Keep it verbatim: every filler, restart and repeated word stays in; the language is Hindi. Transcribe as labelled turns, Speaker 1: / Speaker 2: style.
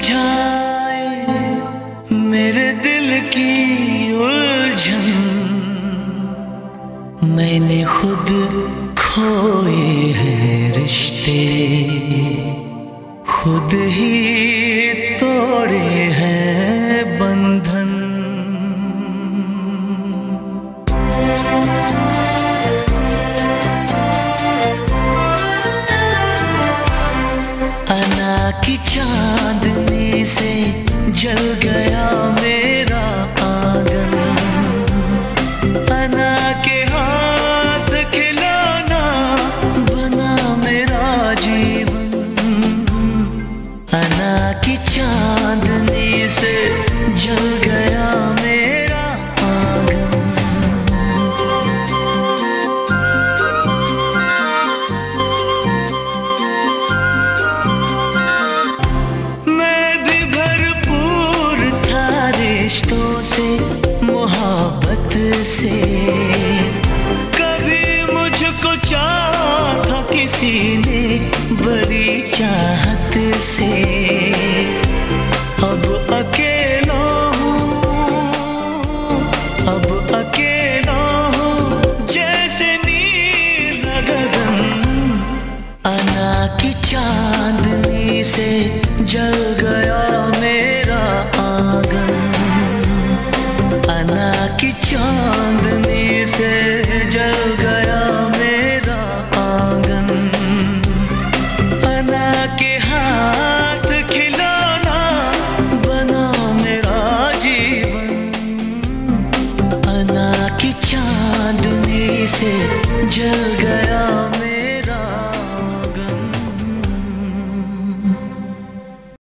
Speaker 1: सुलझाए मेरे दिल की उलझन, मैंने खुद खोए हैं रिश्ते, खुद ही तोड़े हैं बंधन। अना की चांदनी से जल गया मेरा आंगन, अना के हाथ खिलौना बना मेरा जीवन। अना की चांदनी से जल गया मेरा आंगन। रिश्तों से मोहब्बत से कभी मुझको चाहा था किसी ने बड़ी चाहत से, अब अकेला हूँ, अब अकेला हूँ जैसे नील गगन। अना की चांदनी से जल गया मेरा आंगन, अना की चांदनी से जल गया मेरा आंगन। अना के हाथ खिलौना बना मेरा जीवन। अना की चांदनी से जल गया